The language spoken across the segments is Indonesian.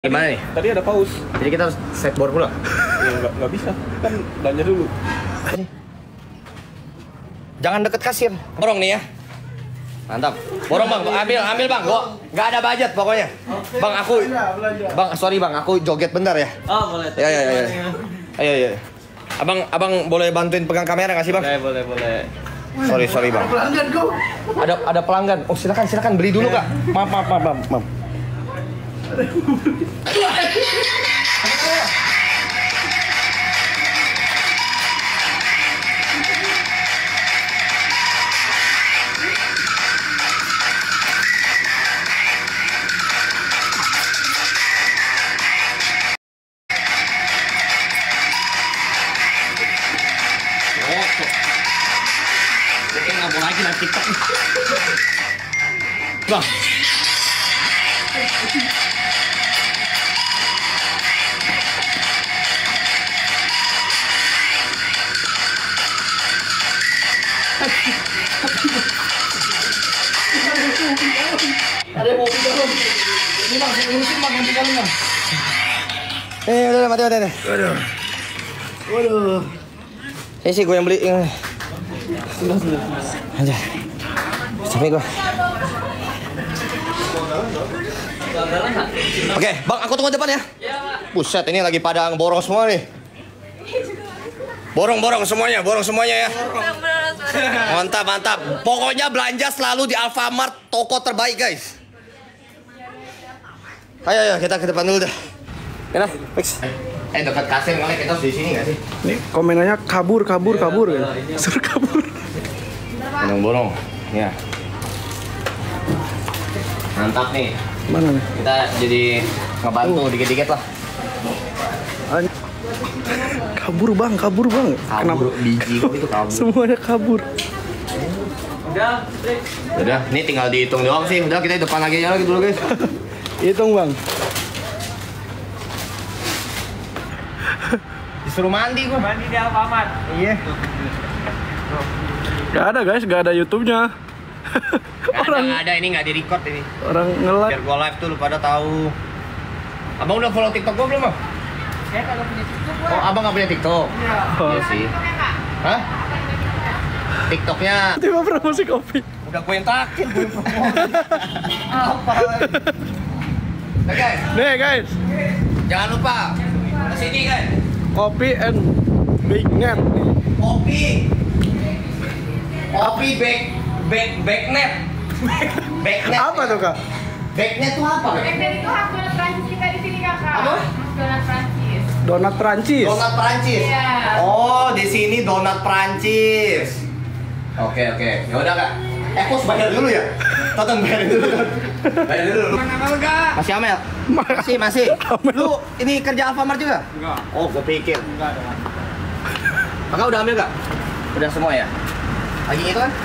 Gimana nih? Tadi ada pause. Jadi kita harus set bor pula? Ya nggak bisa, kan belanja dulu. Jangan deket kasir. Borong nih ya. Mantap. Borong bang, ambil bang. Gua nggak ada budget pokoknya. Bang sorry bang, aku joget bentar ya. Oh boleh. Ya. Ayo. Abang boleh bantuin pegang kamera nggak sih bang? Boleh. Sorry bang. Pelanggan kau. Ada pelanggan. Oh silakan beli dulu kak. Maaf. Nggak mau lagi nanti TikTok. Bang. Ada mobil dalam. Ini bang, saya urusin bang, nanti kalian bang. Udah mati. Waduh. Ini sih gue yang beli. Aja. Capek gue. Oke, bang, aku tunggu depan ya. Buset, ini lagi pada borong semua nih. Borong semuanya ya. Mantap. Pokoknya belanja selalu di Alfamart, toko terbaik guys. Ayo kita ke depan dulu dah. Ya fix. Dekat kasir kali kita harus di sini nggak sih? Nih komenannya kabur ya. Suruh kabur. Borong. Ya. Mantap nih. Mana nih? Kita jadi ngebantu dikit-dikit lah. Kabur bang. Kabur biji kok itu kabur. Semuanya kabur. Udah, ini tinggal dihitung doang sih. Udah kita di depan lagi aja dulu guys. Hitung bang. Disuruh mandi gua. Mandi di Alfamart. Iya. Gak ada guys, gak ada YouTube-nya. Nggak ada, ini nggak di record ini. Orang nge-live. Biar gua live tuh lu pada tahu. Abang udah follow TikTok gua belum bang? Saya kalau punya TikTok Oh abang nggak punya TikTok? Oh. Iya sih. Hah? TikToknya Tiba promosi kopi. udah gue yang terakhir, gue yang promosi. Apa? Nah guys, Nih guys, jangan lupa kesini guys. kopi and bagnet. Kopi backnet. Backnet. Apa tuh kak? Backnet tuh apa? Backnet itu khas donat Prancis kita di sini kakak. Apa? Donat Prancis. Donat Prancis. Donat Prancis. Iya. Oh, di sini donat Prancis. Oke. Ya udah kak. Kos bayar dulu ya. Tonton bayar dulu. Mana mau enggak? Masih Amel? Masih. Lu ini kerja Alfamart juga? Enggak. Oh, gue pikir. Enggak ada. Kakak udah ambil gak? Udah semua ya? Lagi itu kan?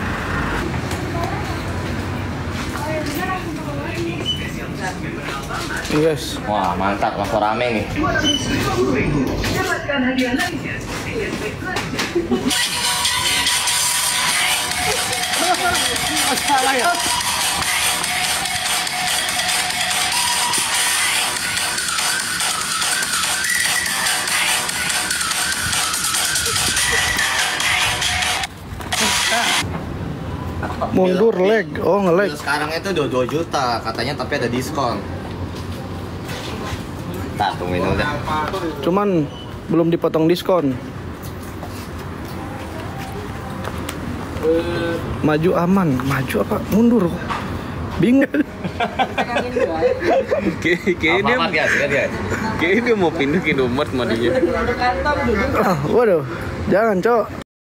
Yes. Wah, mantap. Langsung rame nih. Salah ya? Mundur leg. Oh nge-leg. Sekarang itu 2 juta katanya, tapi ada diskon. Tak tungguin udah. Cuman belum dipotong diskon. Maju aman. Maju apa? Mundur. Bingung. Kayaknya Kayaknya dia mau pindah ke Indomaret madinya. Waduh. Jangan, Cok.